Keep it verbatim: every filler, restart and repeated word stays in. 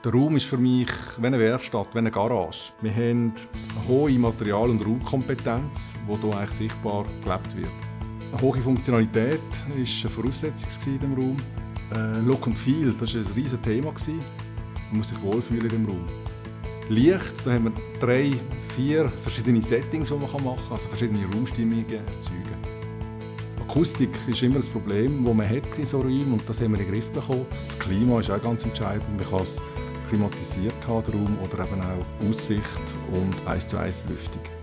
Der Raum ist für mich wie eine Werkstatt, wie eine Garage. Wir haben eine hohe Material- und Raumkompetenz, die hier eigentlich sichtbar gelebt wird. Eine hohe Funktionalität war eine Voraussetzung in diesem Raum. Äh, Look and Feel, das war ein riesiges Thema. Man muss sich wohlfühlen in diesem Raum. Licht, da haben wir drei, vier verschiedene Settings, die man machen kann, also verschiedene Raumstimmungen erzeugen. Akustik ist immer ein Problem, das man hat in so Räumen, und das haben wir in den Griff bekommen. Das Klima ist auch ganz entscheidend. Man kann es klimatisiert haben, der Raum, oder eben auch Aussicht und eins zu eins Lüftung.